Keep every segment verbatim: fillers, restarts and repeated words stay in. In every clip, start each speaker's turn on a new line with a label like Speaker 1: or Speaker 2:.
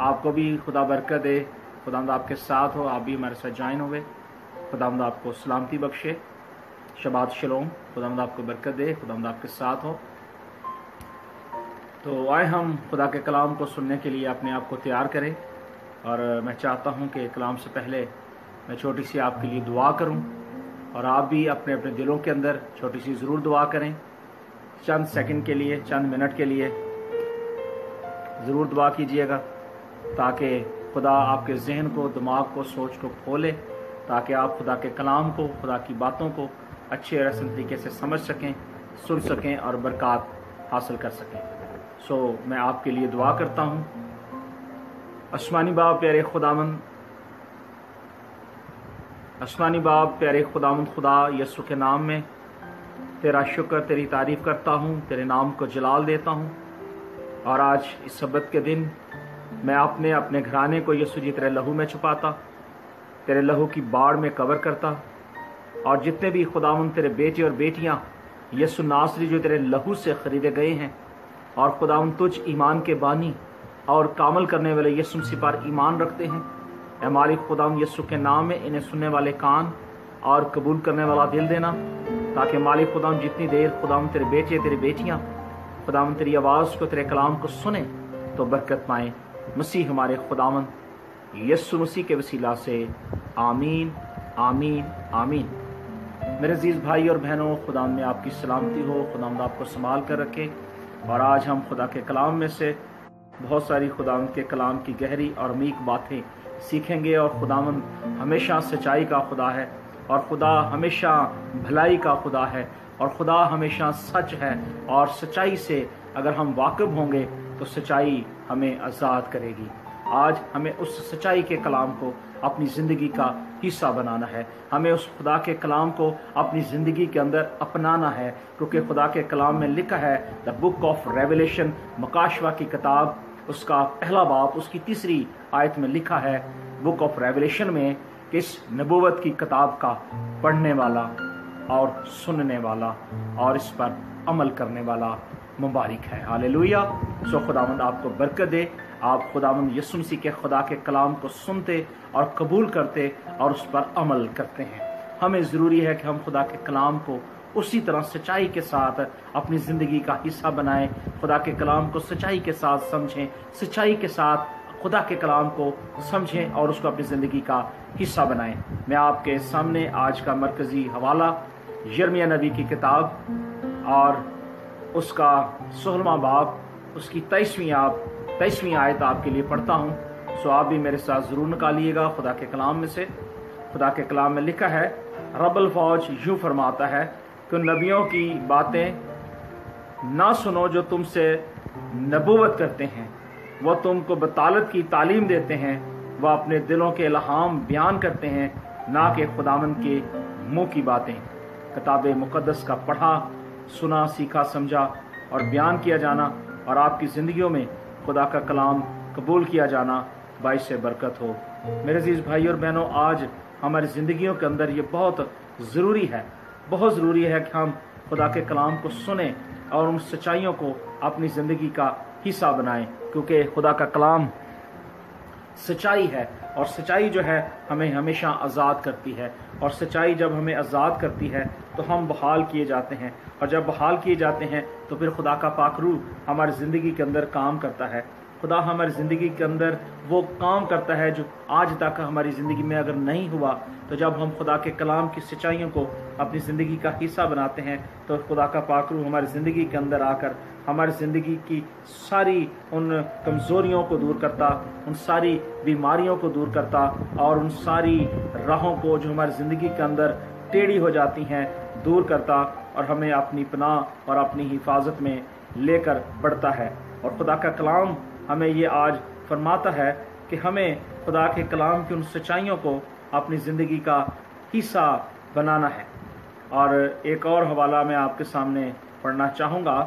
Speaker 1: آپ کو بھی خدا برکت دے، خداوند آپ کے ساتھ ہو، آپ بھی ہمارے ساتھ جوائن ہوئے، خداوند آپ کو سلامتی بخشے، شبات شلوم، خداوند آپ کو برکت دے، خداوند آپ کے ساتھ ہو۔ تو آئے ہم خدا کے کلام کو سننے کے لیے اپنے آپ کو تیار کریں، اور میں چاہتا ہوں کہ کلام سے پہلے میں چھوٹی سی آپ کے لیے دعا کروں، اور آپ بھی اپنے اپنے دلوں کے اندر چھوٹی سی ضرور دعا کریں، چند سیکنڈ کے لیے، چند منٹ کے لیے ضرور دعا کیجئے گا، تاکہ خدا آپ کے ذہن کو، دماغ کو، سوچ کو کھولے، تاکہ آپ خدا کے کلام کو، خدا کی باتوں کو اچھے اور احسن طریقے سے سمجھ سکیں، سن سکیں اور برکات حاصل کر سکیں۔ سو میں آپ کے لیے دعا کرتا ہوں۔ آسمانی باپ پیارے خداوند، آسمانی باپ پیارے خداوند خدا یسوع کے نام میں تیرا شکر، تیری تعریف کرتا ہوں، تیرے نام کو جلال دیتا ہوں، اور آج اس سبت کے دن میں اپنے اپنے گھرانے کو یسوع جی تیرے لہو میں چھپاتا، تیرے لہو کی باڑ میں کور کرتا، اور جتنے بھی خداوند تیرے بیٹے اور بیٹیاں یسوع ناصری جو تیرے لہو سے خریدے گئے ہیں، اور خداوند تجھ ایمان کے بانی اور کامل کرنے والے یسوع مسیح پر ایمان رکھتے ہیں، اے مالک خداوند یسوع کے نام میں انہیں سننے والے کان اور قبول کرنے والا دل دینا، تاکہ مالک خداوند جتنی دیر خداوند تیرے بیٹے تیرے بیٹیاں خداوند تیری آواز کو، تیرے کلام کو سنیں تو برکت پائیں، مسیح ہمارے خداوند یسوع مسیح کے وسیلہ سے آمین آمین آمین۔ میرے عزیز بھائی اور بہنوں، خداوند میں آپ کی سلامتی ہو، خداوند آپ کو سنبھال کر رکھے، اور آج ہم خدا کے کلام میں سے بہت ساری خداوند کے کلام کی گہری اور عمیق باتیں سیکھیں گے، اور خداوند ہمیشہ سچائی کا خدا ہے، اور خدا ہمیشہ بھلائی کا خدا ہے، اور خدا ہمیشہ سچ ہے، اور سچائی سے اگر ہم واقف ہوں گے تو سچائی ہمیں آزاد کرے گی۔ آج ہمیں اس سچائی کے کلام کو اپنی زندگی کا حصہ بنانا ہے، ہمیں اس خدا کے کلام کو اپنی زندگی کے اندر اپنانا ہے، کیونکہ خدا کے کلام میں لکھا ہے، دا بک آف ریویلیشن، مکاشوہ کی کتاب، اس کا پہلا باب، اس کی تیسری آیت میں لکھا ہے، بک آف ریویلیشن میں، کہ اس نبوت کی کتاب کا پڑھنے والا اور سننے والا اور اس پر عمل کرنے والا مبارک ہے۔ ہاللیلویہ۔ سو خداوند آپ کو برکت دے، آپ خداوند یسوع مسیح کے خدا کے کلام کو سنتے اور قبول کرتے اور اس پر عمل کرتے ہیں۔ ہمیں ضروری ہے کہ ہم خدا کے کلام کو اسی طرح سچائی کے ساتھ اپنی زندگی کا حصہ بنائیں، خدا کے کلام کو سچائی کے ساتھ سمجھیں، سچائی کے ساتھ خدا کے کلام کو سمجھیں اور اس کو اپنی زندگی کا حصہ بنائیں۔ میں آپ کے سامنے آج کا مرکزی حوالہ یرمیہ نبی کی کتاب اور اس کا سولہواں باب، اس کی تیئیسویں آپ تیئیسویں آیت آپ کے لیے پڑھتا ہوں۔ سو آپ بھی میرے ساتھ ضرور نکالیے گا خدا کے کلام میں سے۔ خدا کے کلام میں لکھا ہے، رب الفوج یوں فرماتا ہے کہ نبیوں کی باتیں نہ سنو جو تم سے نبوت کرتے ہیں، وہ تم کو بطالت کی تعلیم دیتے ہیں، وہ اپنے دلوں کے الہام بیان کرتے ہیں، نہ کہ خداوند کے منہ کی باتیں۔ کتاب مقدس کا پڑھا، سنا، سیکھا، سمجھا اور بیان کیا جانا، اور آپ کی زندگیوں میں خدا کا کلام قبول کیا جانا باعث برکت ہو۔ میرے عزیز بھائی اور بہنوں، آج ہماری زندگیوں کے اندر یہ بہت ضروری ہے، بہت ضروری ہے کہ ہم خدا کے کلام کو سنیں اور ان سچائیوں کو اپنی زندگی کا حصہ بنائیں، کیونکہ خدا کا کلام سچائی ہے، اور سچائی جو ہے ہمیں ہمیشہ آزاد کرتی ہے، اور سچائی جب ہمیں آزاد کرتی ہے تو ہم بحال کیے جاتے ہیں، اور جب بحال کیے جاتے ہیں تو پھر خدا کا پاک روح ہماری زندگی کے اندر کام کرتا ہے۔ خدا ہماری زندگی کے اندر وہ کام کرتا ہے جو آج تک ہماری زندگی میں اگر نہیں ہوا، تو جب ہم خدا کے کلام کی سچائیوں کو اپنی زندگی کا حصہ بناتے ہیں تو خدا کا پاک روح ہماری زندگی کے اندر آ کر ہماری زندگی کی ساری ان کمزوریوں کو دور کرتا، ان ساری بیماریوں کو دور کرتا، اور ان ساری راہوں کو جو ہماری زندگی کے اندر ٹیڑھی ہو جاتی ہیں دور کرتا، اور ہمیں اپنی پناہ اور اپنی حفاظت میں لے کر بڑھتا ہے۔ اور خدا کا کلام ہمیں یہ آج فرماتا ہے کہ ہمیں خدا کے کلام کی ان سچائیوں کو اپنی زندگی کا حصہ بنانا ہے۔ اور ایک اور حوالہ میں آپ کے سامنے پڑھنا چاہوں گا،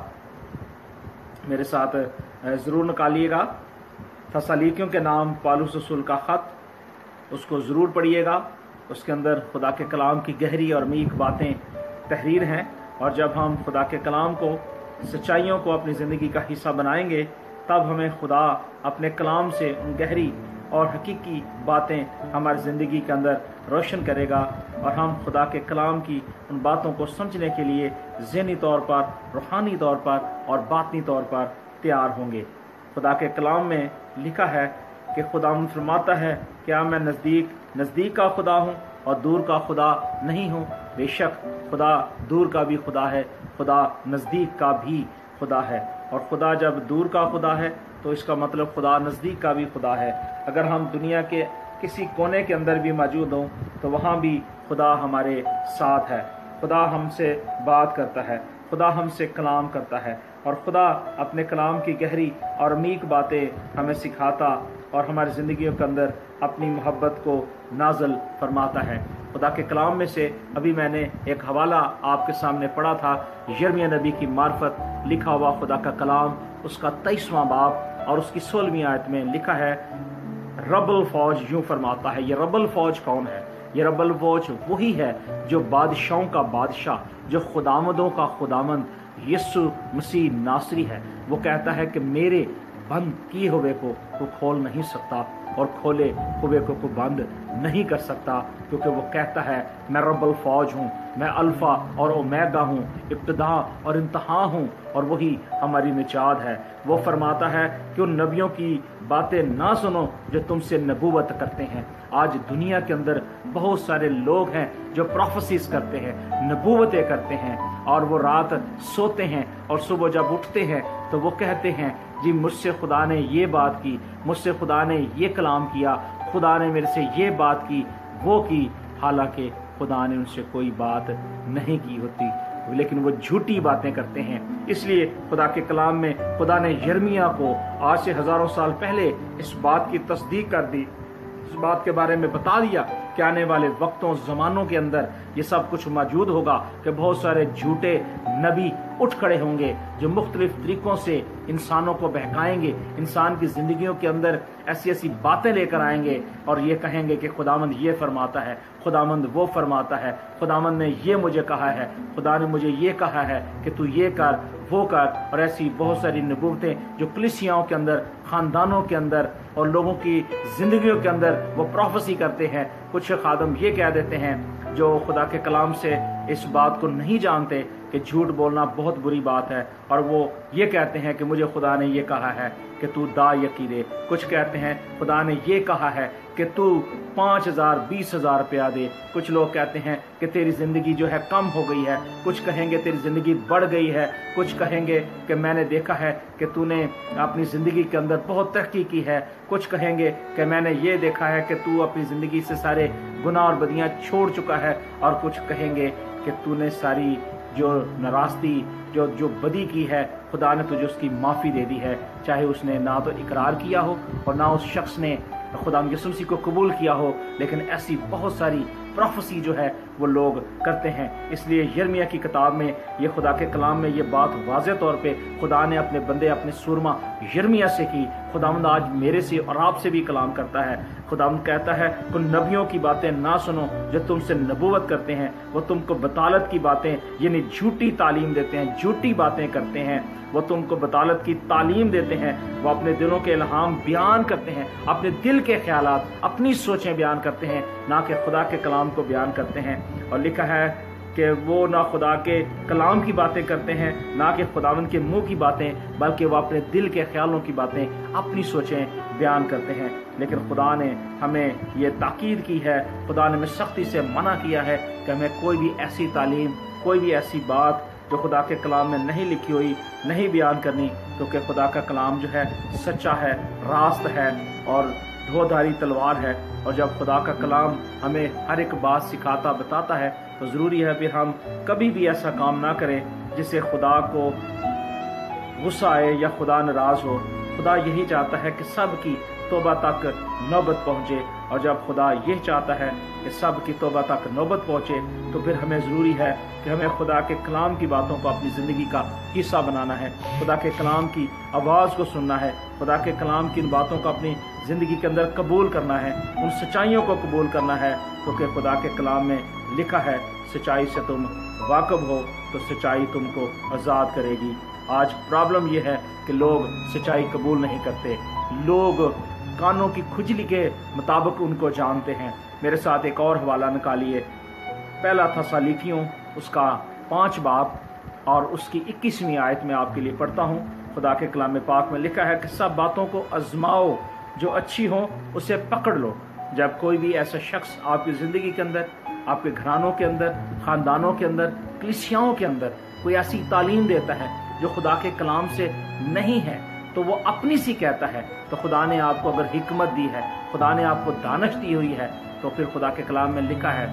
Speaker 1: میرے ساتھ ضرور نکالیے گا، تسالیکیوں کے نام پالوس رسول کا خط، اس کو ضرور پڑھیے گا۔ اس کے اندر خدا کے کلام کی گہری اور عمیق باتیں تحریر ہیں، اور جب ہم خدا کے کلام کو، سچائیوں کو اپنی زندگی کا حصہ بنائیں گے तब हमें खुदा अपने कलाम से उन गहरी और हकीकी बातें हमारी ज़िंदगी के अंदर रोशन करेगा और हम खुदा के कलाम की उन बातों को समझने के लिए ज़हनी तौर पर, रूहानी तौर पर और बातनी तौर पर तैयार होंगे। खुदा के कलाम में लिखा है कि खुदा फरमाता है, क्या मैं नज़दीक नज़दीक का खुदा हूँ और दूर का खुदा नहीं हूँ? बेशक खुदा दूर का भी खुदा है, खुदा नज़दीक का भी खुदा है। और खुदा जब दूर का खुदा है तो इसका मतलब खुदा नज़दीक का भी खुदा है। अगर हम दुनिया के किसी कोने के अंदर भी मौजूद हों तो वहाँ भी खुदा हमारे साथ है। खुदा हमसे बात करता है, खुदा हमसे कलाम करता है और खुदा अपने कलाम की गहरी और अमीक बातें हमें सिखाता और हमारी ज़िंदगियों के अंदर अपनी मोहब्बत को नाज़िल फरमाता है। खुदा के कलाम में से अभी मैंने एक हवाला आपके सामने पढ़ा था, यिर्मयाह नबी की मार्फत लिखा हुआ खुदा का कलाम, उसका तेईसवां बाब और उसकी सोलहवीं आयत में लिखा है, रब्बुल फौज यूं फरमाता है। ये रब्बुल फौज कौन है? ये रब्बुल फौज वही है जो बादशाहों का बादशाह, जो खुदामदों का खुदामंद यीशु मसीह नासरी है। वो कहता है कि मेरे बंद किए हुए को को खोल नहीं सकता और खोले हुए को को बंद नहीं कर सकता, क्योंकि वो कहता है मैं रब्बुल फौज हूँ, मैं अल्फा और ओमेगा हूँ, इब्तिदा और इंतहा हूँ और वही हमारी निजात है। वो फरमाता है कि उन नबियों की बातें ना सुनो जो तुमसे नबूवत करते हैं। आज दुनिया के अंदर बहुत सारे लोग हैं जो प्रोफेसीज करते हैं, नबूवतें करते हैं और वो रात सोते हैं और सुबह जब उठते हैं तो वो कहते हैं जी मुझसे खुदा ने ये बात की, मुझसे खुदा ने ये कलाम किया, खुदा ने मेरे से ये बात की, वो की, हालांकि खुदा ने उनसे कोई बात नहीं की होती, लेकिन वो झूठी बातें करते हैं। इसलिए खुदा के कलाम में खुदा ने यिर्मयाह को आज से हजारों साल पहले इस बात की तस्दीक कर दी, इस बात के बारे में बता दिया कि आने वाले वक्तों ज़मानों के अंदर ये सब कुछ मौजूद होगा, कि बहुत सारे झूठे नबी उठ खड़े होंगे जो मुख्तलिफ तरीकों से इंसानों को बहकाएंगे, इंसान की ज़िंदगियों के अंदर ऐसी ऐसी बातें लेकर आएंगे और ये कहेंगे कि खुदावंद ये फरमाता है, खुदावंद वो फरमाता है, खुदावंद ने ये मुझे कहा है, खुदा ने मुझे ये कहा है कि तू ये कर वो कर। और ऐसी बहुत सारी नबूवतें जो कलीसियाओं के अंदर, ख़ानदानों के अंदर और लोगों की ज़िंदगियों के अंदर वो प्रोफेसी करते हैं। कुछ खादम ये कह देते हैं जो खुदा के कलाम से इस बात को नहीं जानते कि झूठ बोलना बहुत बुरी बात है, और वो ये कहते हैं कि मुझे खुदा ने ये कहा है कि तू दा यकी दे। कुछ कहते हैं खुदा ने ये कहा है कि तू पाँच हजार बीस हजार रुपया दे। कुछ लोग कहते हैं कि तेरी ज़िंदगी जो है कम हो गई है, कुछ कहेंगे तेरी ज़िंदगी बढ़ गई है, कुछ कहेंगे कि मैंने देखा है कि तूने अपनी ज़िंदगी के अंदर बहुत तरक्की की है, कुछ कहेंगे कि मैंने ये देखा है कि तू अपनी ज़िंदगी से सारे गुनाह और बदियाँ छोड़ चुका है, और कुछ कहेंगे कि तूने सारी जो नाराज़गी जो जो बदी की है खुदा ने तुझे उसकी माफ़ी दे दी है, चाहे उसने ना तो इकरार किया हो और ना उस शख्स ने खुदा यीशु मसीह को कबूल किया हो, लेकिन ऐसी बहुत सारी प्रोफेसी जो है वो लोग करते हैं। इसलिए यिर्मयाह की किताब में ये खुदा के कलाम में ये बात वाज़ेह तौर पे खुदा ने अपने बंदे अपने सूरमा यिर्मयाह से की। खुदावंद आज मेरे से और आपसे भी कलाम करता है। खुदावंद कहता है उन नबियों की बातें ना सुनो जो तुमसे नबूवत करते हैं, वो तुमको बतालत की बातें यानी झूठी तालीम देते हैं, झूठी बातें करते हैं, वो तुमको बतालत की तालीम देते हैं, वो अपने दिलों के इल्हाम बयान करते हैं, अपने दिल के ख्यालात, अपनी सोचें बयान करते हैं, ना कि खुदा के कलाम को बयान करते हैं। और लिखा है कि वो ना खुदा के कलाम की बातें करते हैं, ना कि खुदावंद के मुंह की बातें, बल्कि वो अपने दिल के ख्यालों की बातें, अपनी सोचें बयान करते हैं। लेकिन खुदा ने हमें ये ताकीद की है, खुदा ने हमें सख्ती से मना किया है कि हमें कोई भी ऐसी तालीम, कोई भी ऐसी बात जो खुदा के कलाम में नहीं लिखी हुई नहीं बयान करनी, क्योंकि खुदा का कलाम जो है सच्चा है, रास्त है और धोधारी तलवार है। और जब खुदा का कलाम हमें हर एक बात सिखाता बताता है तो ज़रूरी है फिर हम कभी भी ऐसा काम ना करें जिससे खुदा को गुस्सा आए या खुदा नाराज़ हो। खुदा यही चाहता है कि सब की तौबा तक नौबत पहुँचे اور جب خدا یہ چاہتا ہے کہ سب کی توبہ تک نوبت پہنچے تو پھر ہمیں ضروری ہے کہ ہمیں خدا کے کلام کی باتوں کو اپنی زندگی کا حصہ بنانا ہے، خدا کے کلام کی آواز کو سننا ہے، خدا کے کلام کی ان باتوں کو اپنی زندگی کے اندر قبول کرنا ہے، ان سچائیوں کو قبول کرنا ہے، کیونکہ خدا کے کلام میں لکھا ہے سچائی سے تم واقف ہو تو سچائی تم کو آزاد کرے گی۔ آج پرابلم یہ ہے کہ لوگ سچائی قبول نہیں کرتے، لوگ کانوں کی کھجلی کے مطابق ان کو جانتے ہیں۔ میرے ساتھ ایک اور حوالہ نکالیے، پہلا تھسالونیکیوں اس کا پانچ باب اور اس کی اکیسویں آیت میں آپ کے لیے پڑھتا ہوں۔ خدا کے کلام پاک میں لکھا ہے کہ سب باتوں کو آزماؤ، جو اچھی ہوں اسے پکڑ لو۔ جب کوئی بھی ایسا شخص آپ کی زندگی کے اندر، آپ کے گھرانوں کے اندر، خاندانوں کے اندر، کلیسیاؤں کے اندر کوئی ایسی تعلیم دیتا ہے جو خدا کے کلام سے نہیں ہے تو وہ اپنی سی کہتا ہے، تو خدا نے آپ کو اگر حکمت دی ہے، خدا نے آپ کو دانش دی ہوئی ہے، تو پھر خدا کے کلام میں لکھا ہے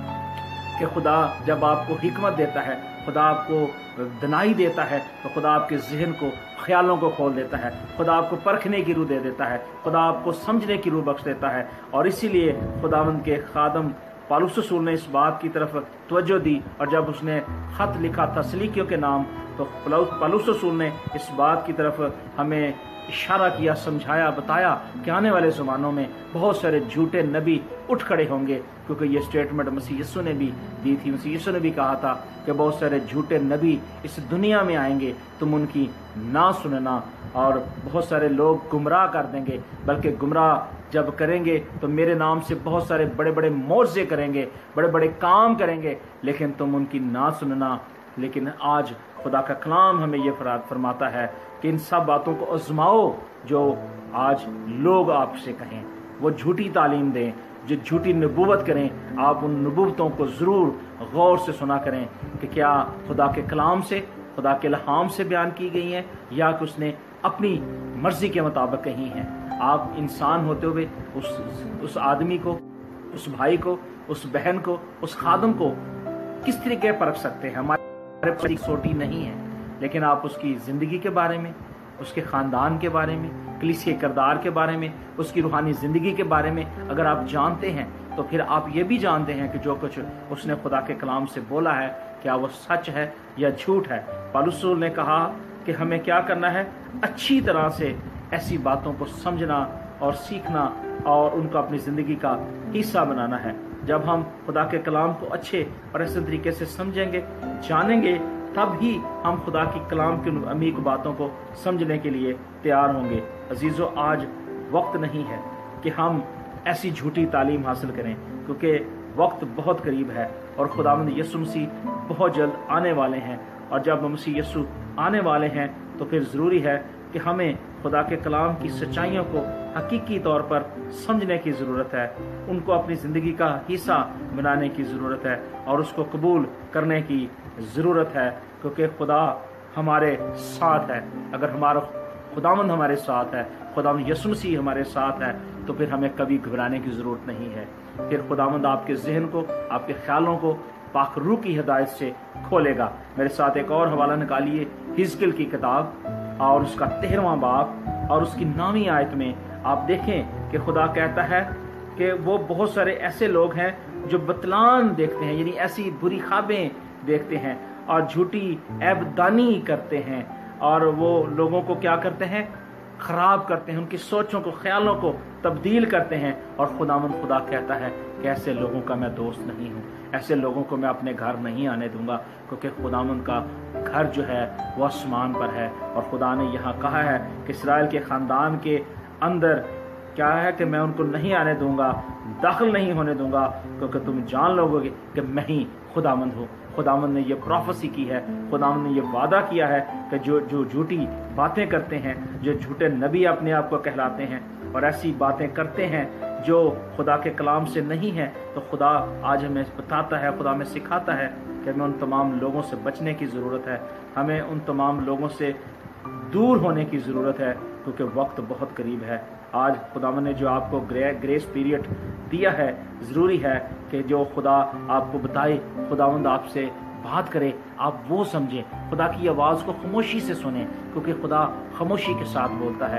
Speaker 1: کہ خدا جب آپ کو حکمت دیتا ہے، خدا آپ کو دنائی دیتا ہے، تو خدا آپ کے ذہن کو، خیالوں کو کھول دیتا ہے، خدا آپ کو پرکھنے کی روح دے دیتا ہے، خدا آپ کو سمجھنے کی روح بخش دیتا ہے۔ اور اسی لیے خداوند کے خادم پالوس رسول نے اس بات کی طرف توجہ دی، اور جب اس نے خط لکھا تسلیکیوں کے نام، تو پالوس رسول نے اس بات کی طرف ہمیں اشارہ کیا، سمجھایا، بتایا کہ آنے والے زمانوں میں بہت سارے جھوٹے نبی اٹھ کھڑے ہوں گے، کیونکہ یہ سٹیٹمنٹ مسیح یسوع نے بھی دی تھی۔ مسیح یسوع نے بھی کہا تھا کہ بہت سارے جھوٹے نبی اس دنیا میں آئیں گے، تم ان کی نہ سننا، اور بہت سارے لوگ گمراہ کر دیں گے، بلکہ گمراہ جب کریں گے تو میرے نام سے بہت سارے بڑے بڑے معجزے کریں گے، بڑے بڑے کام کریں گے، لیکن تم ان کی نہ سننا۔ لیکن آج خدا کا کلام ہمیں یہ فرماتا ہے کہ ان سب باتوں کو آزماؤ جو آج لوگ آپ سے کہیں، وہ جھوٹی تعلیم دیں، جو جھوٹی نبوت کریں، آپ ان نبوتوں کو ضرور غور سے سنا کریں کہ کیا خدا کے کلام سے، خدا کے الہام سے بیان کی گئی ہیں یا کہ اس نے اپنی مرضی کے مطابق کہی ہیں۔ آپ انسان ہوتے ہوئے اس اس آدمی کو، اس بھائی کو، اس بہن کو، اس خادم کو کس طریقے پرکھ سکتے ہیں؟ ہمارے پاس سوٹی نہیں ہے، لیکن آپ اس کی زندگی کے بارے میں، اس کے خاندان کے بارے میں، کلیسیا کے کردار کے بارے میں، اس کی روحانی زندگی کے بارے میں اگر آپ جانتے ہیں تو پھر آپ یہ بھی جانتے ہیں کہ جو کچھ اس نے خدا کے کلام سے بولا ہے کیا وہ سچ ہے یا جھوٹ ہے۔ پالوس رسول نے کہا کہ ہمیں کیا کرنا ہے؟ اچھی طرح سے ایسی باتوں کو سمجھنا اور سیکھنا اور ان کو اپنی زندگی کا حصہ بنانا ہے۔ جب ہم خدا کے کلام کو اچھے اور ایسے طریقے سے سمجھیں گے، جانیں گے، تب ہی ہم خدا کی کلام کی عمیق باتوں کو سمجھنے کے لیے تیار ہوں گے۔ عزیزو، آج وقت نہیں ہے کہ ہم ایسی جھوٹی تعلیم حاصل کریں، کیونکہ وقت بہت قریب ہے اور خداوند یسوع مسیح بہت جلد آنے والے ہیں، اور جب مسیح یسوع آنے والے ہیں تو پھر ضروری ہے کہ ہمیں خدا کے کلام کی سچائیوں کو حقیقی طور پر سمجھنے کی ضرورت ہے، ان کو اپنی زندگی کا حصہ بنانے کی ضرورت ہے اور اس کو قبول کرنے کی ضرورت ہے، کیونکہ خدا ہمارے ساتھ ہے۔ اگر ہمارا خداوند ہمارے ساتھ ہے، خداوند یسوع مسیح ہمارے ساتھ ہے، تو پھر ہمیں کبھی گھبرانے کی ضرورت نہیں ہے۔ پھر خداوند آپ کے ذہن کو، آپ کے خیالوں کو پاک روح کی ہدایت سے کھولے گا۔ میرے ساتھ ایک اور حوالہ نکالیے، حزقیل کی کتاب اور اس کا تیرہواں باب اور اس کی نویں آیت میں آپ دیکھیں کہ خدا کہتا ہے کہ وہ بہت سارے ایسے لوگ ہیں جو بتلان دیکھتے ہیں، یعنی ایسی بری خوابیں دیکھتے ہیں اور جھوٹی عیب دانی کرتے ہیں، اور وہ لوگوں کو کیا کرتے ہیں؟ خراب کرتے ہیں، ان کی سوچوں کو، خیالوں کو تبدیل کرتے ہیں۔ اور خداوند خدا کہتا ہے کہ ایسے لوگوں کا میں دوست نہیں ہوں، ایسے لوگوں کو میں اپنے گھر نہیں آنے دوں گا، کیونکہ خداوند کا گھر جو ہے وہ آسمان پر ہے، اور خدا نے یہاں کہا ہے کہ اسرائیل کے خاندان کے اندر کیا ہے کہ میں ان کو نہیں آنے دوں گا، داخل نہیں ہونے دوں گا، کیونکہ تم جان لو گے کہ میں ہی خداوند ہوں۔ خداوند نے یہ پروفیسی کی ہے، خداوند نے یہ وعدہ کیا ہے کہ جو جو جھوٹی باتیں کرتے ہیں، جو جھوٹے نبی اپنے آپ کو کہلاتے ہیں اور ایسی باتیں کرتے ہیں جو خدا کے کلام سے نہیں ہے، تو خدا آج ہمیں بتاتا ہے، خدا ہمیں سکھاتا ہے کہ ہمیں ان تمام لوگوں سے بچنے کی ضرورت ہے، ہمیں ان تمام لوگوں سے دور ہونے کی ضرورت ہے، کیونکہ وقت بہت قریب ہے۔ آج خداوند نے جو آپ کو گریس پیریڈ دیا ہے، ضروری ہے کہ جو خدا آپ کو بتائے، خداوند آپ سے بات کرے، آپ وہ سمجھیں، خدا کی آواز کو خاموشی سے سنیں، کیونکہ خدا خاموشی کے ساتھ بولتا ہے۔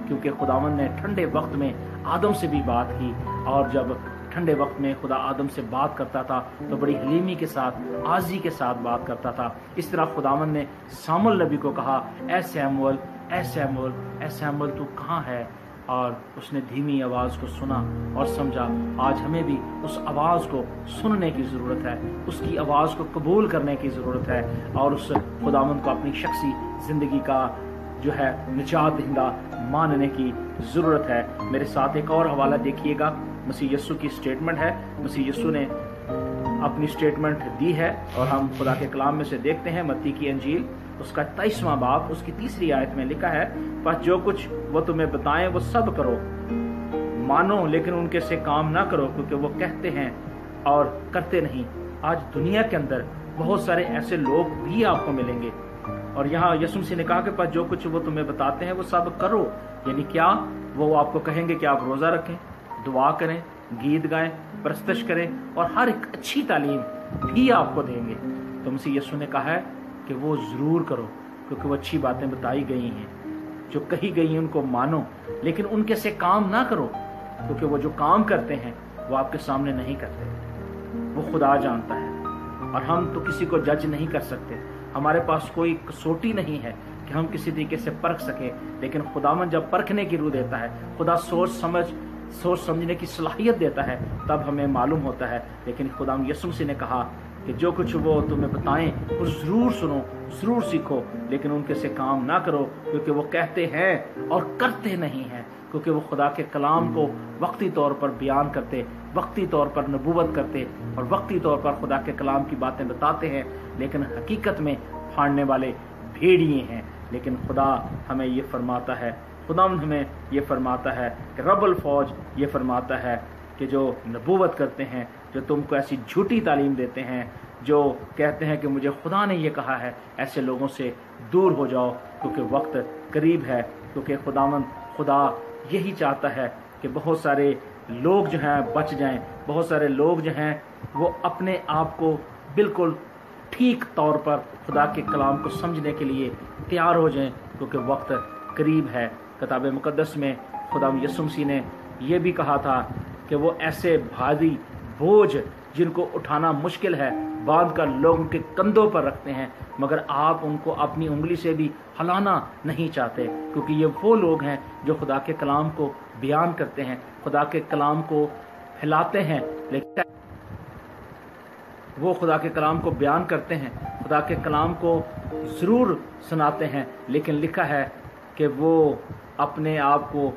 Speaker 1: کیونکہ خداوند نے ٹھنڈے وقت میں آدم سے بھی بات کی، اور جب ٹھنڈے وقت میں خدا آدم سے بات کرتا تھا تو بڑی حلیمی کے ساتھ، عاجزی کے ساتھ بات کرتا تھا۔ اس طرح خداوند نے ساموئیل نبی کو کہا، اے ساموئیل اے ساموئیل اے ساموئیل تو کہاں ہے؟ اور اس نے دھیمی آواز کو سنا اور سمجھا۔ آج ہمیں بھی اس آواز کو سننے کی ضرورت ہے، اس کی آواز کو قبول کرنے کی ضرورت ہے، اور اس خداوند کو اپنی شخصی زندگی کا جو ہے نجات دہندہ ماننے کی ضرورت ہے۔ میرے ساتھ ایک اور حوالہ دیکھیے گا، مسیح یسوع کی سٹیٹمنٹ ہے۔ مسیح یسوع نے اپنی سٹیٹمنٹ دی ہے اور ہم خدا کے کلام میں سے دیکھتے ہیں۔ متی کی انجیل اس کا تیئیسواں باب اس کی تیسری آیت میں لکھا ہے، بس جو کچھ وہ تمہیں بتائیں وہ سب کرو، مانو لیکن ان کے سے کام نہ کرو، کیونکہ وہ کہتے ہیں اور کرتے نہیں۔ آج دنیا کے اندر بہت سارے ایسے لوگ بھی آپ کو ملیں گے، اور یہاں یسوع مسیح نے کہا کہ بس جو کچھ وہ تمہیں بتاتے ہیں وہ سب کرو، یعنی کیا؟ وہ آپ کو کہیں گے کہ آپ روزہ رکھیں، دعا کریں، گیت گائیں، پرستش کریں، اور ہر ایک اچھی تعلیم بھی آپ کو دیں گے۔ تو مسیح یسوع نے کہا ہے کہ وہ ضرور کرو، کیونکہ وہ اچھی باتیں بتائی گئی ہیں، جو کہی گئی ہیں ان کو مانو، لیکن ان کے سے کام نہ کرو، کیونکہ وہ جو کام کرتے ہیں وہ آپ کے سامنے نہیں کرتے، وہ خدا جانتا ہے، اور ہم تو کسی کو جج نہیں کر سکتے۔ ہمارے پاس کوئی کسوٹی نہیں ہے کہ ہم کسی طریقے سے پرکھ سکیں، لیکن خداوند جب پرکھنے کی روح دیتا ہے، خدا سوچ سمجھ سوچ سمجھنے کی صلاحیت دیتا ہے، تب ہمیں معلوم ہوتا ہے۔ لیکن خداوند یسوع مسیح نے کہا کہ جو کچھ وہ تمہیں بتائیں وہ ضرور سنو، ضرور سیکھو، لیکن ان کے سے کام نہ کرو، کیونکہ وہ کہتے ہیں اور کرتے نہیں ہیں، کیونکہ وہ خدا کے کلام کو وقتی طور پر بیان کرتے، وقتی طور پر نبوت کرتے، اور وقتی طور پر خدا کے کلام کی باتیں بتاتے ہیں، لیکن حقیقت میں پھاڑنے والے بھیڑیے ہیں۔ لیکن خدا ہمیں یہ فرماتا ہے، خدا ہمیں یہ فرماتا ہے کہ رب الفوج یہ فرماتا ہے کہ جو نبوت کرتے ہیں، جو تم کو ایسی جھوٹی تعلیم دیتے ہیں، جو کہتے ہیں کہ مجھے خدا نے یہ کہا ہے، ایسے لوگوں سے دور ہو جاؤ، کیونکہ وقت قریب ہے۔ کیونکہ خداوند خدا یہی چاہتا ہے کہ بہت سارے لوگ جو ہیں بچ جائیں، بہت سارے لوگ جو ہیں وہ اپنے آپ کو بالکل ٹھیک طور پر خدا کے کلام کو سمجھنے کے لیے تیار ہو جائیں، کیونکہ وقت قریب ہے۔ کتاب مقدس میں خدا یسوع مسیح نے یہ بھی کہا تھا کہ وہ ایسے بھاری بوجھ جن کو اٹھانا مشکل ہے باندھ کر لوگوں کے کندھوں پر رکھتے ہیں، مگر آپ ان کو اپنی انگلی سے بھی ہلانا نہیں چاہتے، کیونکہ یہ وہ لوگ ہیں جو خدا کے کلام کو بیان کرتے ہیں، خدا کے کلام کو ہلاتے ہیں، لیکن وہ خدا کے کلام کو بیان کرتے ہیں، خدا کے کلام کو ضرور سناتے ہیں، لیکن لکھا ہے کہ وہ اپنے آپ کو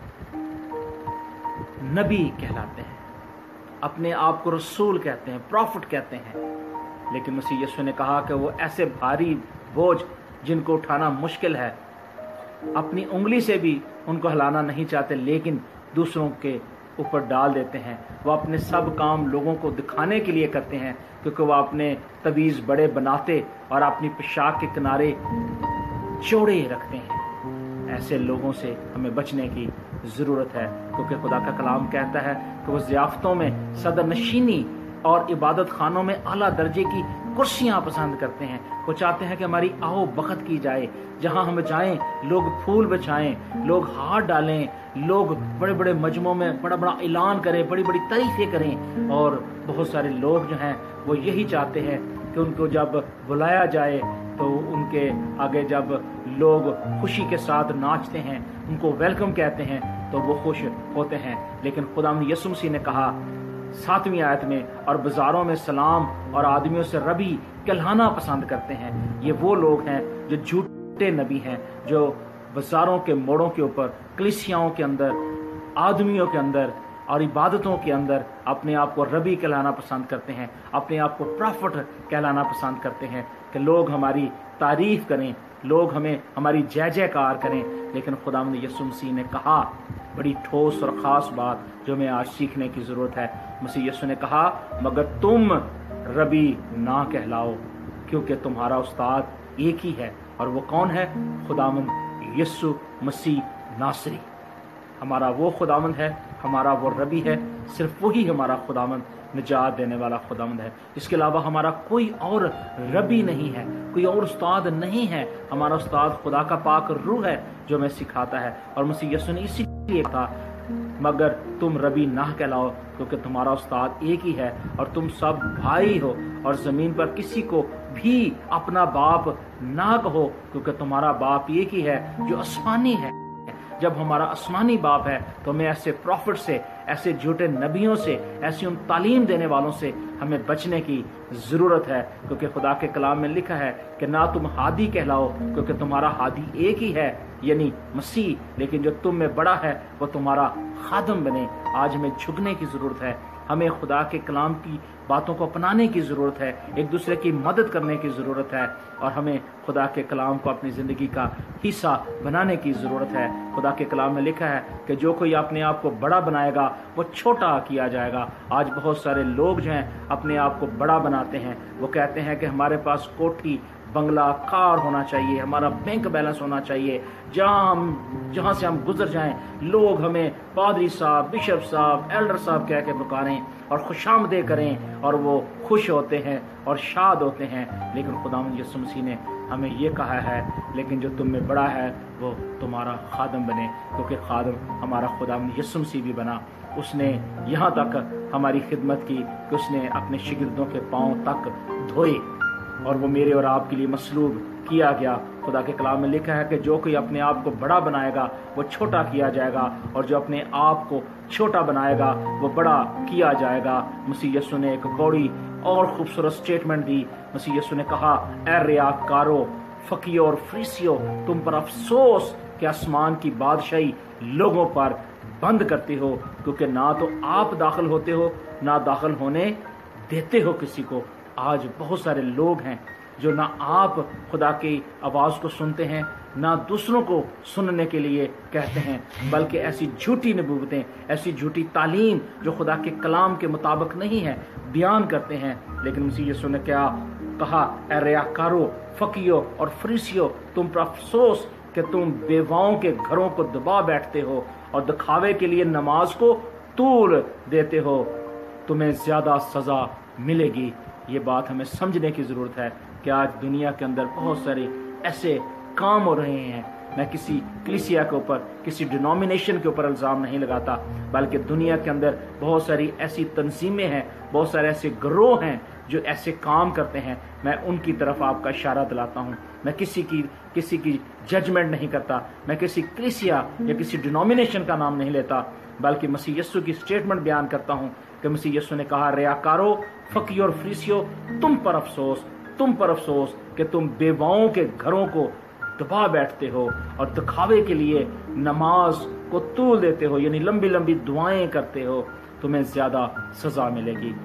Speaker 1: نبی کہلاتے ہیں، اپنے آپ کو رسول کہتے ہیں، پروفٹ کہتے ہیں، لیکن مسیح یسوع نے کہا کہ وہ ایسے بھاری بوجھ جن کو اٹھانا مشکل ہے، اپنی انگلی سے بھی ان کو ہلانا نہیں چاہتے، لیکن دوسروں کے اوپر ڈال دیتے ہیں۔ وہ اپنے سب کام لوگوں کو دکھانے کے لیے کرتے ہیں، کیونکہ وہ اپنے تویز بڑے بناتے اور اپنی پوشاک کے کنارے چوڑے رکھتے ہیں۔ ایسے لوگوں سے ہمیں بچنے کی ضرورت ہے، کیونکہ خدا کا کلام کہتا ہے کہ وہ ضیافتوں میں صدر نشینی اور عبادت خانوں میں اعلیٰ درجے کی کرسیاں پسند کرتے ہیں۔ وہ چاہتے ہیں کہ ہماری آہو بخت کی جائے، جہاں ہم جائیں لوگ پھول بچھائیں، لوگ ہار ڈالیں، لوگ بڑے بڑے مجمعوں میں بڑا بڑا اعلان کریں، بڑی بڑی تعریفیں کریں، اور بہت سارے لوگ جو ہیں وہ یہی چاہتے ہیں کہ ان کو جب بلایا جائے تو ان کے آگے جب لوگ خوشی کے ساتھ ناچتے ہیں، ان کو ویلکم کہتے ہیں تو وہ خوش ہوتے ہیں۔ لیکن خداوند یسوع مسیح نے کہا ساتویں آیت میں، اور بازاروں میں سلام اور آدمیوں سے ربی کہلانا پسند کرتے ہیں۔ یہ وہ لوگ ہیں جو جھوٹے نبی ہیں، جو بازاروں کے موڑوں کے اوپر، کلیسیاؤں کے اندر، آدمیوں کے اندر اور عبادتوں کے اندر اپنے آپ کو ربی کہلانا پسند کرتے ہیں، اپنے آپ کو پرافٹ کہلانا پسند کرتے ہیں کہ لوگ ہماری تعریف کریں، لوگ ہمیں ہماری جے جے کار کریں۔ لیکن خداوند یسوع مسیح نے کہا بڑی ٹھوس اور خاص بات جو ہمیں آج سیکھنے کی ضرورت ہے۔ مسیح یسوع نے کہا مگر تم ربی نہ کہلاؤ، کیونکہ تمہارا استاد ایک ہی ہے، اور وہ کون ہے؟ خداوند یسوع مسیح ناصری۔ ہمارا وہ خداوند ہے، ہمارا وہ ربی ہے، صرف وہی ہمارا خداوند نجات دینے والا خداوند ہے۔ اس کے علاوہ ہمارا کوئی اور ربی نہیں ہے، کوئی اور استاد نہیں ہے۔ ہمارا استاد خدا کا پاک روح ہے جو ہمیں سکھاتا ہے، اور مسیح یسوع نے اسی لیے کہا مگر تم ربی نہ کہلاؤ کیونکہ تمہارا استاد ایک ہی ہے اور تم سب بھائی ہو، اور زمین پر کسی کو بھی اپنا باپ نہ کہو کیونکہ تمہارا باپ ایک ہی ہے جو آسمانی ہے۔ جب ہمارا آسمانی باپ ہے تو ہمیں ایسے پروفٹ سے، ایسے جھوٹے نبیوں سے، ایسی ان تعلیم دینے والوں سے ہمیں بچنے کی ضرورت ہے، کیونکہ خدا کے کلام میں لکھا ہے کہ نہ تم ہادی کہلاؤ کیونکہ تمہارا ہادی ایک ہی ہے یعنی مسیح، لیکن جو تم میں بڑا ہے وہ تمہارا خادم بنے۔ آج ہمیں جھکنے کی ضرورت ہے، ہمیں خدا کے کلام کی باتوں کو اپنانے کی ضرورت ہے، ایک دوسرے کی مدد کرنے کی ضرورت ہے، اور ہمیں خدا کے کلام کو اپنی زندگی کا حصہ بنانے کی ضرورت ہے۔ خدا کے کلام میں لکھا ہے کہ جو کوئی اپنے آپ کو بڑا بنائے گا وہ چھوٹا کیا جائے گا۔ آج بہت سارے لوگ جو ہیں اپنے آپ کو بڑا بناتے ہیں، وہ کہتے ہیں کہ ہمارے پاس کوٹھی، بنگلہ، کار ہونا چاہیے، ہمارا بینک بیلنس ہونا چاہیے، جہاں ہم جہاں سے ہم گزر جائیں لوگ ہمیں پادری صاحب، بشپ صاحب، ایلڈر صاحب کہہ کے پکاریں اور خوش آمدید کریں، اور وہ خوش ہوتے ہیں اور شاد ہوتے ہیں۔ لیکن خداوند یسوع مسیح نے ہمیں یہ کہا ہے لیکن جو تم میں بڑا ہے وہ تمہارا خادم بنے، کیونکہ خادم ہمارا خداوند یسوع مسیح بھی بنا۔ اس نے یہاں تک ہماری خدمت کی کہ اس نے اپنے شاگردوں کے پاؤں تک دھوئے، اور وہ میرے اور آپ کے لیے مصلوب کیا گیا۔ خدا کے کلام میں لکھا ہے کہ جو کوئی اپنے آپ کو بڑا بنائے گا وہ چھوٹا کیا جائے گا، اور جو اپنے آپ کو چھوٹا بنائے گا وہ بڑا کیا جائے گا۔ مسیح یسوع نے ایک بڑی اور خوبصورت سٹیٹمنٹ دی۔ مسیح یسوع نے کہا اے ریاکارو، فقیو اور فریسیو، تم پر افسوس کہ آسمان کی بادشاہی لوگوں پر بند کرتے ہو، کیونکہ نہ تو آپ داخل ہوتے ہو نہ داخل ہونے دیتے ہو کسی کو۔ آج بہت سارے لوگ ہیں جو نہ آپ خدا کی آواز کو سنتے ہیں نہ دوسروں کو سننے کے لیے کہتے ہیں، بلکہ ایسی جھوٹی نبوتیں، ایسی جھوٹی تعلیم جو خدا کے کلام کے مطابق نہیں ہے بیان کرتے ہیں۔ لیکن مسیح یسوع نے کیا کہا اے ریاکارو، فقیو اور فریسیو، تم پر افسوس کہ تم بیواؤں کے گھروں کو دبا بیٹھتے ہو اور دکھاوے کے لیے نماز کو طول دیتے ہو، تمہیں زیادہ سزا ملے گی۔ یہ بات ہمیں سمجھنے کی ضرورت ہے کہ آج دنیا کے اندر بہت سارے ایسے کام ہو رہے ہیں۔ میں کسی کلیسیا کے اوپر، کسی ڈینومینیشن کے اوپر الزام نہیں لگاتا، بلکہ دنیا کے اندر بہت ساری ایسی تنظیمیں ہیں، بہت سارے ایسے گروہ ہیں جو ایسے کام کرتے ہیں۔ میں ان کی طرف آپ کا اشارہ دلاتا ہوں۔ میں کسی کی کسی کی ججمنٹ نہیں کرتا، میں کسی کلیسیا یا کسی ڈینومینیشن کا نام نہیں لیتا، بلکہ مسیح یسوع کی سٹیٹمنٹ بیان کرتا ہوں کہ مسیح یسوع نے کہا ریاکارو، فقیو اور فریسیو، تم پر افسوس، تم پر افسوس کہ تم بیواؤں کے گھروں کو دبا بیٹھتے ہو اور دکھاوے کے لیے نماز کو طول دیتے ہو، یعنی لمبی لمبی دعائیں کرتے ہو، تمہیں زیادہ سزا ملے گی۔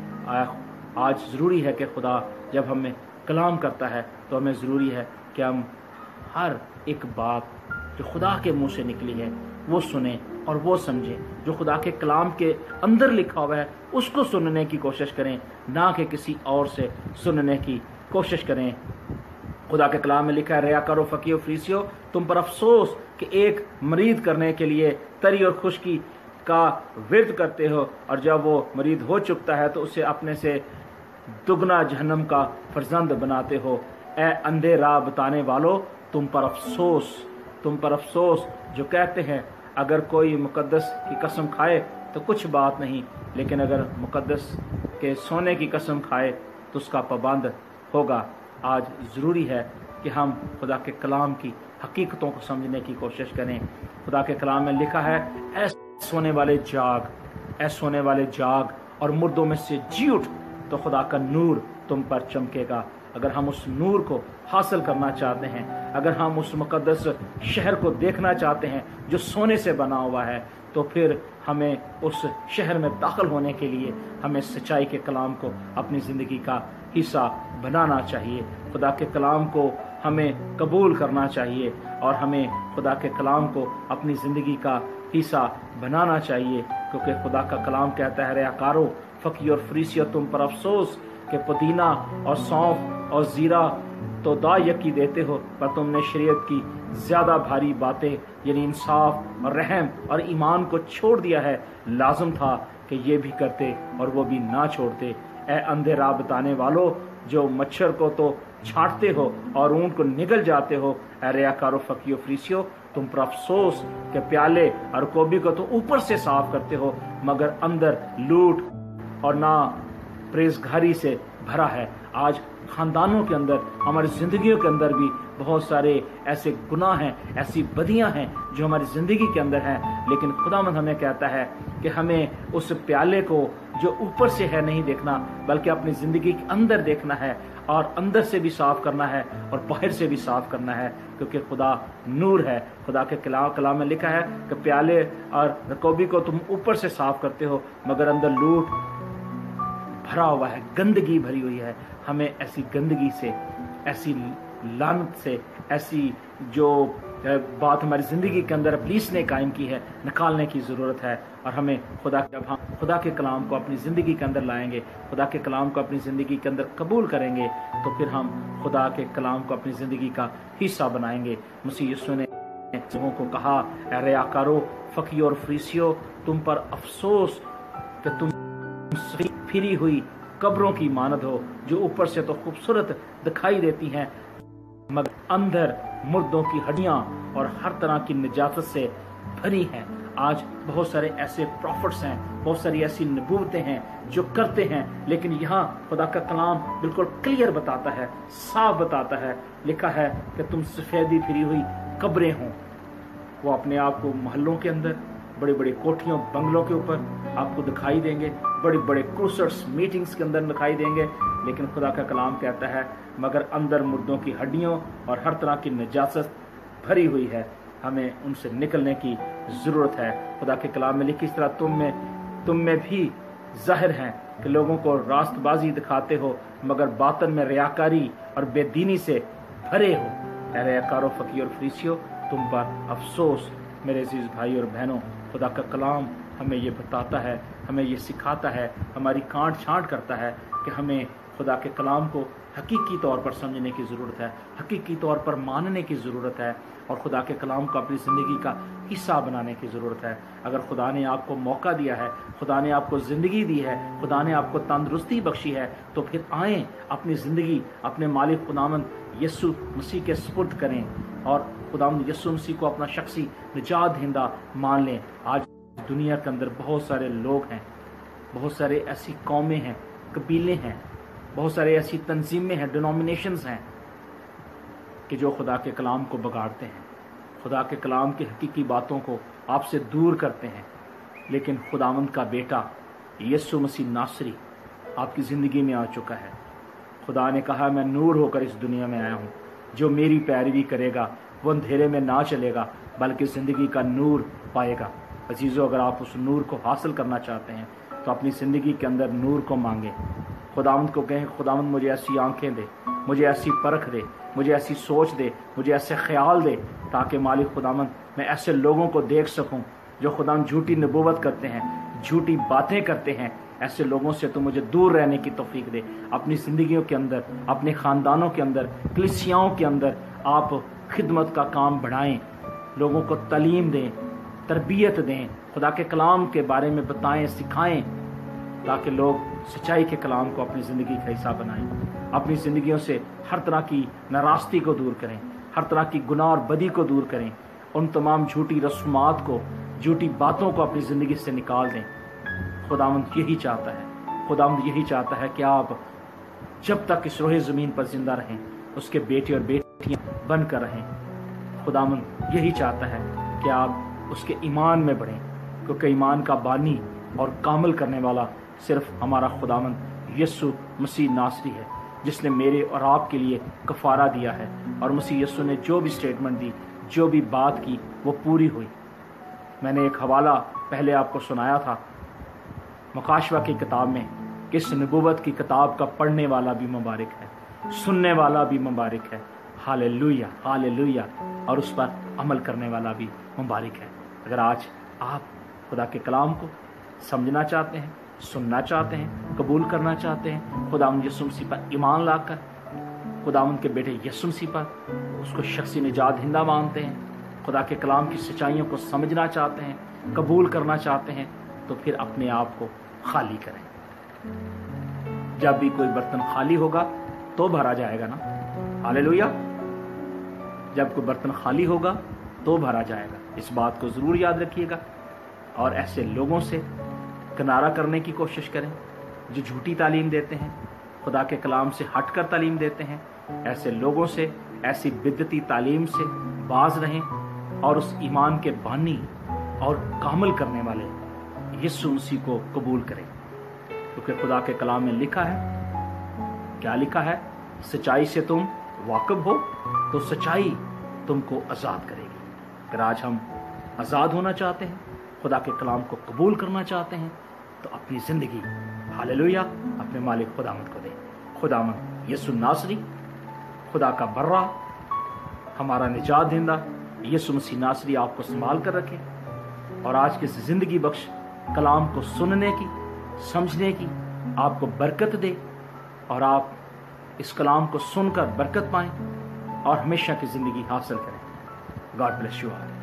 Speaker 1: آج ضروری ہے کہ خدا جب ہمیں کلام کرتا ہے تو ہمیں ضروری ہے کہ ہم ہر ایک بات جو خدا کے منہ سے نکلی ہے وہ سنیں اور وہ سمجھیں، جو خدا کے کلام کے اندر لکھا ہوا ہے اس کو سننے کی کوشش کریں، نہ کہ کسی اور سے سننے کی کوشش کریں۔ خدا کے کلام میں لکھا ہے ریاکارو، فقیو، فریسیو، تم پر افسوس کہ ایک مرید کرنے کے لیے تری اور خشکی کا ورد کرتے ہو، اور جب وہ مرید ہو چکتا ہے تو اسے اپنے سے دگنا جہنم کا فرزند بناتے ہو۔ اے اندھے راہ بتانے والو، تم پر افسوس، تم پر افسوس جو کہتے ہیں اگر کوئی مقدس کی قسم کھائے تو کچھ بات نہیں، لیکن اگر مقدس کے سونے کی قسم کھائے تو اس کا پابند ہوگا۔ آج ضروری ہے کہ ہم خدا کے کلام کی حقیقتوں کو سمجھنے کی کوشش کریں۔ خدا کے کلام میں لکھا ہے اے سونے والے جاگ، اے سونے والے جاگ اور مردوں میں سے جی اٹھ، تو خدا کا نور تم پر چمکے گا۔ اگر ہم اس نور کو حاصل کرنا چاہتے ہیں، اگر ہم اس مقدس شہر کو دیکھنا چاہتے ہیں جو سونے سے بنا ہوا ہے، تو پھر ہمیں اس شہر میں داخل ہونے کے لیے ہمیں سچائی کے کلام کو اپنی زندگی کا حصہ بنانا چاہیے۔ خدا کے کلام کو ہمیں قبول کرنا چاہیے اور ہمیں خدا کے کلام کو اپنی زندگی کا حصہ بنانا چاہیے، کیونکہ خدا کا کلام کہتا ہے ریاکارو، فقیو اور فریسیو، تم پر افسوس کہ پودینہ اور سونف اور زیرہ تو دا یکی دیتے ہو، پر تم نے شریعت کی زیادہ بھاری باتیں یعنی انصاف اور رحم اور ایمان کو چھوڑ دیا ہے۔ لازم تھا کہ یہ بھی کرتے اور وہ بھی نہ چھوڑتے۔ اے اندھے راہ بتانے والو جو مچھر کو تو چھانٹتے ہو اور اونٹ کو نگل جاتے ہو، اے ریاکارو فقیو فریسیو تم پر افسوس کہ پیالے اور کوبی کو تو اوپر سے صاف کرتے ہو مگر اندر لوٹ اور نہ پرہیزگاری سے بھرا ہے۔ آج خاندانوں کے اندر، ہماری زندگیوں کے اندر بھی بہت سارے ایسے گناہ ہیں، ایسی بدیاں ہیں جو ہماری زندگی کے اندر ہیں، لیکن خداوند ہمیں کہتا ہے کہ ہمیں اس پیالے کو جو اوپر سے ہے نہیں دیکھنا، بلکہ اپنی زندگی کے اندر دیکھنا ہے اور اندر سے بھی صاف کرنا ہے اور باہر سے بھی صاف کرنا ہے، کیونکہ خدا نور ہے۔ خدا کے کلام کلام میں لکھا ہے کہ پیالے اور رکوبی کو تم اوپر سے صاف کرتے ہو مگر اندر لوٹ بھرا ہوا ہے، گندگی بھری ہوئی ہے۔ ہمیں ایسی گندگی سے، ایسی لعنت سے، ایسی جو بات ہماری زندگی کے اندر ابلیس نے قائم کی ہے نکالنے کی ضرورت ہے، اور ہمیں خدا جب ہم خدا کے کلام کو اپنی زندگی کے اندر لائیں گے، خدا کے کلام کو اپنی زندگی کے اندر قبول کریں گے، تو پھر ہم خدا کے کلام کو اپنی زندگی کا حصہ بنائیں گے۔ مسیح یسوع نے لوگوں کو کہا، اے ریاکارو فقیو اور فریسیو تم پر افسوس کہ تم پھری ہوئی قبروں کی مانند ہو، جو اوپر سے تو خوبصورت دکھائی دیتی ہیں مگر اندر مردوں کی ہڈیاں اور ہر طرح کی نجاست سے بھری ہیں۔ آج بہت سارے ایسے پروفٹس ہیں، بہت ساری ایسی نبوتیں ہیں جو کرتے ہیں، لیکن یہاں خدا کا کلام بالکل کلیئر بتاتا ہے، صاف بتاتا ہے، لکھا ہے کہ تم سفیدی پھری ہوئی قبریں ہوں۔ وہ اپنے آپ کو محلوں کے اندر، بڑی بڑی کوٹھیوں بنگلوں کے اوپر آپ کو دکھائی دیں گے، بڑے بڑے کروسرس میٹنگز کے اندر دکھائی دیں گے، لیکن خدا کا کلام کہتا ہے مگر اندر مردوں کی ہڈیوں اور ہر طرح کی نجاست بھری ہوئی ہے۔ ہمیں ان سے نکلنے کی ضرورت ہے۔ خدا کے کلام میں لکھی اس طرح تم میں تم میں بھی ظاہر ہیں کہ لوگوں کو راست بازی دکھاتے ہو مگر باطن میں ریاکاری اور بے دینی سے بھرے ہو۔ اے ریاکارو فقیر اور فریسیو تم پر افسوس۔ میرے عزیز بھائی اور بہنوں، خدا کا کلام ہمیں یہ بتاتا ہے، ہمیں یہ سکھاتا ہے، ہماری کانٹ چھانٹ کرتا ہے کہ ہمیں خدا کے کلام کو حقیقی طور پر سمجھنے کی ضرورت ہے، حقیقی طور پر ماننے کی ضرورت ہے، اور خدا کے کلام کو اپنی زندگی کا حصہ بنانے کی ضرورت ہے۔ اگر خدا نے آپ کو موقع دیا ہے، خدا نے آپ کو زندگی دی ہے، خدا نے آپ کو تندرستی بخشی ہے، تو پھر آئیں اپنی زندگی اپنے مالک خداوند یسوع مسیح کے سپرد کریں اور خداوند یسوع مسیح کو اپنا شخصی نجات دہندہ مان لیں۔ آج دنیا کے اندر بہت سارے لوگ ہیں، بہت سارے ایسی قومیں ہیں، قبیلے ہیں، بہت سارے ایسی تنظیمیں ہیں، ڈینومینیشنز ہیں کہ جو خدا کے کلام کو بگاڑتے ہیں، خدا کے کلام کی حقیقی باتوں کو آپ سے دور کرتے ہیں۔ لیکن خداوند کا بیٹا یسوع مسیح ناصری آپ کی زندگی میں آ چکا ہے۔ خدا نے کہا میں نور ہو کر اس دنیا میں آیا ہوں، جو میری پیروی کرے گا وہ اندھیرے میں نہ چلے گا بلکہ زندگی کا نور پائے گا۔ عزیزو، اگر آپ اس نور کو حاصل کرنا چاہتے ہیں تو اپنی زندگی کے اندر نور کو مانگیں، خداوند کو کہیں خداوند مجھے ایسی آنکھیں دے، مجھے ایسی پرکھ دے، مجھے ایسی سوچ دے، مجھے ایسے خیال دے، تاکہ مالک خداوند میں ایسے لوگوں کو دیکھ سکوں جو خداوند جھوٹی نبوت کرتے ہیں، جھوٹی باتیں کرتے ہیں۔ ایسے لوگوں سے تو مجھے دور رہنے کی توفیق دے۔ اپنی زندگیوں کے اندر، اپنے خاندانوں کے اندر، کلیسیاؤں کے اندر آپ خدمت کا کام بڑھائیں، لوگوں کو تعلیم دیں، تربیت دیں، خدا کے کلام کے بارے میں بتائیں، سکھائیں، تاکہ لوگ سچائی کے کلام کو اپنی زندگی کا حصہ بنائیں، اپنی زندگیوں سے ہر طرح کی ناراستی کو دور کریں، ہر طرح کی گناہ اور بدی کو دور کریں، ان تمام جھوٹی رسومات کو، جھوٹی باتوں کو اپنی زندگی سے نکال دیں۔ خداوند یہی چاہتا ہے، خداوند یہی چاہتا ہے کہ آپ جب تک اس روح زمین پر زندہ رہیں اس کے بیٹے اور بیٹیاں بن کر رہیں۔ خداوند یہی چاہتا ہے کہ آپ اس کے ایمان میں بڑھیں، کیونکہ ایمان کا بانی اور کامل کرنے والا صرف ہمارا خداوند یسوع مسیح ناصری ہے، جس نے میرے اور آپ کے لیے کفارہ دیا ہے، اور مسیح یسوع نے جو بھی سٹیٹمنٹ دی، جو بھی بات کی، وہ پوری ہوئی۔ میں نے ایک حوالہ پہلے آپ کو سنایا تھا مکاشوہ کی کتاب میں کہ اس نبوت کی کتاب کا پڑھنے والا بھی مبارک ہے، سننے والا بھی مبارک ہے، ہاللیلویہ ہاللیلویہ، اور اس پر عمل کرنے والا بھی مبارک ہے۔ اگر آج آپ خدا کے کلام کو سمجھنا چاہتے ہیں، سننا چاہتے ہیں، قبول کرنا چاہتے ہیں، خداوند یسوع مسیح پر ایمان لا کر خداوند کے بیٹے یسوع مسیح پر اس کو شخصی نجات دہندہ مانتے ہیں، خدا کے کلام کی سچائیوں کو سمجھنا چاہتے ہیں، قبول کرنا چاہتے ہیں، तो फिर अपने आप को खाली करें। जब भी कोई बर्तन खाली होगा तो भरा जाएगा ना, हालेलुया। जब कोई बर्तन खाली होगा तो भरा जाएगा, इस बात को ज़रूर याद रखिएगा। और ऐसे लोगों से किनारा करने की कोशिश करें जो झूठी तालीम देते हैं, खुदा के कलाम से हटकर तालीम देते हैं। ऐसे लोगों से, ऐसी बिदती तालीम से बाज रहें और उस ईमान के बानी और कामल करने वाले यीशु मसीह को कबूल करें, क्योंकि खुदा के कलाम में लिखा है, क्या लिखा है? सच्चाई से तुम वाकिफ हो तो सच्चाई तुमको आज़ाद करेगी। अगर आज हम आज़ाद होना चाहते हैं, खुदा के कलाम को कबूल करना चाहते हैं, तो अपनी ज़िंदगी हालेलुया अपने मालिक खुदावंद को दें। खुदावंद यीशु नासरी, खुदा का बर्रा, हमारा निजात देंदा यीशु मसीह नासरी आपको संभाल कर रखे और आज की इस ज़िंदगी बख्श कलाम को सुनने की, समझने की आपको बरकत दे और आप इस कलाम को सुनकर बरकत पाएं और हमेशा की ज़िंदगी हासिल करें। God bless you all.